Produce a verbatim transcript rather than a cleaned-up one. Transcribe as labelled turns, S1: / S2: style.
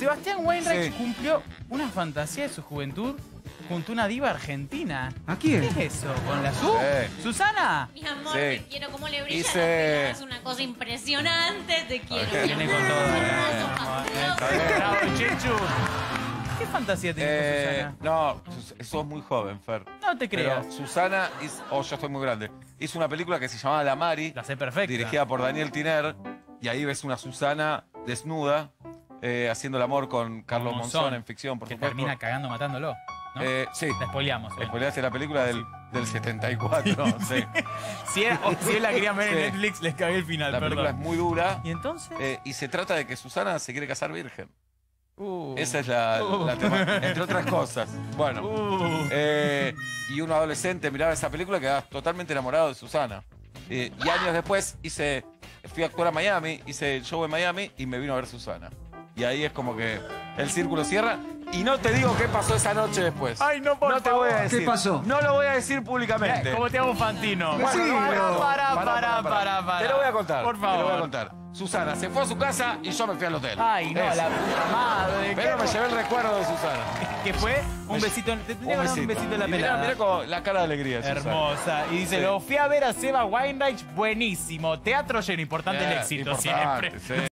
S1: Sebastián Weinreich
S2: Sí.
S1: cumplió una fantasía de su juventud junto a una diva argentina.
S3: ¿A quién?
S1: ¿Qué es eso? ¿Con la Su?
S2: Sí.
S1: ¿Susana?
S4: Mi amor,
S2: Sí.
S4: te quiero como le brilla
S2: Hice-
S4: la pena, es una cosa impresionante, te quiero. mi
S1: Viene
S4: amor.
S1: con todo.
S4: Hermoso, fabuloso.
S1: Bravo, Chechu. ¿Qué fantasía tenés
S2: Eh,
S1: con Susana?
S2: no, sos- sos muy joven, Fer.
S1: No te creas.
S2: Pero Susana, hizo, oh, yo estoy muy grande, hizo una película que se llamaba La Mari,
S1: La sé perfecta.
S2: dirigida por Daniel Tiner, y ahí ves una Susana desnuda, eh, haciendo el amor con Carlos
S1: Monzón,
S2: Monzón en ficción, por
S1: que
S2: supuesto.
S1: termina cagando matándolo, ¿no?
S2: Eh, sí,
S1: La spoileamos. ¿eh?
S2: spoileaste la película del, del setenta y cuatro, sí.
S1: Si, era- o si él la quería ver
S2: Sí.
S1: en Netflix, les cagué el final,
S2: La película es
S1: perdón.
S2: muy dura,
S1: ¿Y entonces?
S2: eh, y se trata de que Susana se quiere casar virgen.
S1: Uh.
S2: Esa es la,
S1: Uh.
S2: la tema, entre otras cosas. Bueno,
S1: Uh.
S2: eh, y un adolescente miraba esa película y quedaba totalmente enamorado de Susana. Eh, y años después hice, fui a actuar a Miami, hice el show en Miami y me vino a ver Susana. Y ahí es como que el círculo cierra. Y no te digo qué pasó esa noche después.
S1: Ay, no, por
S2: No te voy a
S1: favor.
S2: decir.
S3: ¿Qué pasó?
S2: No lo voy a decir públicamente.
S1: ¿Cómo te hago Fantino?
S3: Bueno,
S1: Sí,
S3: no,
S1: para,
S3: no.
S1: para,
S2: Pará,
S1: para, para, para.
S2: Te lo voy a contar.
S1: Por favor.
S2: Te lo voy a contar. Susana se fue a su casa y yo me fui al hotel.
S1: Ay, no,
S2: Eso.
S1: la puta madre.
S2: Pero me
S1: ¿Qué,
S2: llevé el recuerdo de Susana.
S1: ¿Qué fue? Un besito. Te tenía que dar un besito en la
S2: Y mirá,
S1: pelada.
S2: mirá como la cara de alegría de Susana.
S1: Hermosa. Y dice,
S2: Sí.
S1: lo fui a ver a Seba Weinreich, buenísimo. Teatro lleno, importante el
S2: Eh,
S1: éxito
S2: importante,
S1: siempre.
S2: sí.